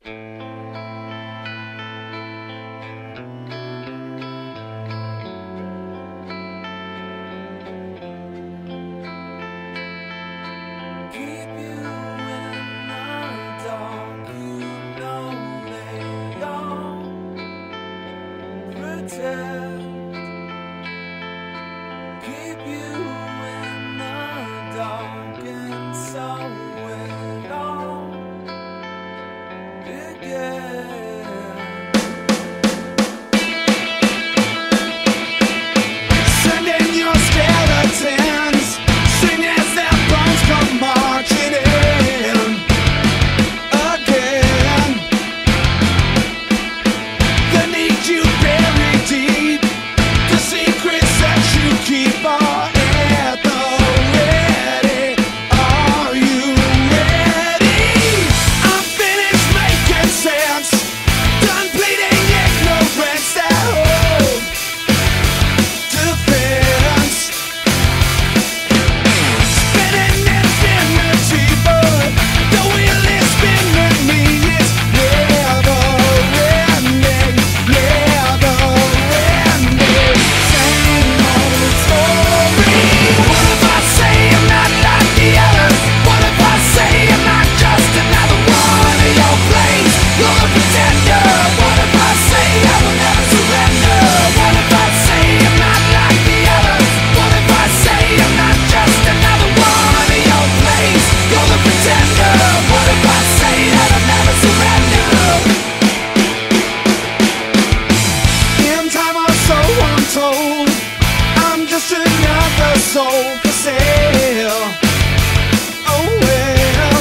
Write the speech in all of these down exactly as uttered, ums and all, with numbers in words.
soul for sale. Oh well,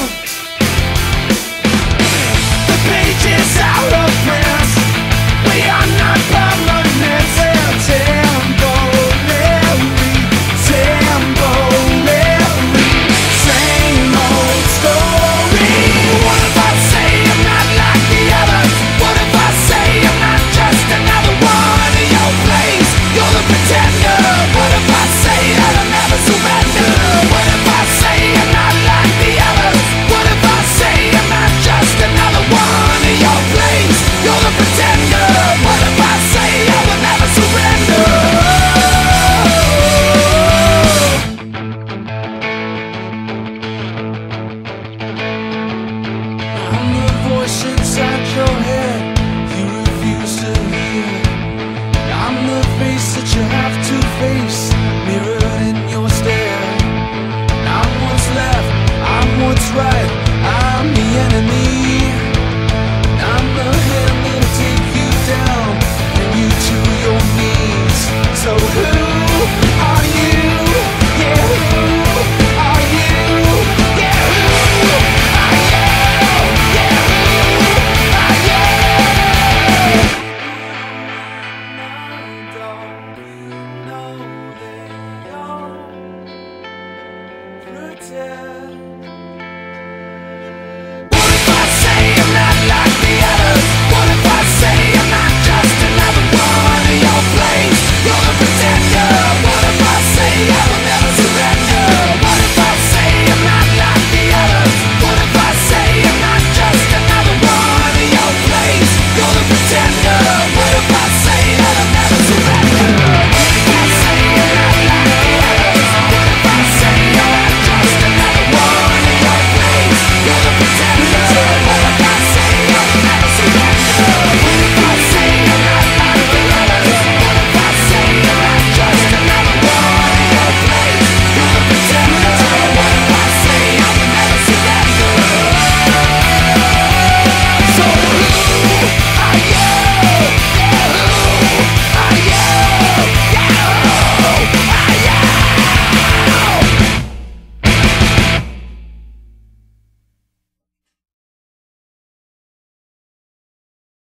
the page is out of print. We are not permanent. Temporary, temporary, same old story. What if I say I'm not like the others? What if I say I'm not just another one in your place? You're the pretender. What if I say that I'll never surrender? What if I say I'm not like the others? What if I say I'm not just another one in your place? You're the pretender. What if I say I will never surrender? I'm the voice inside your head you refuse to hear. I'm the face that you have to face, mirrored in your stare. I'm what's left, I'm what's right.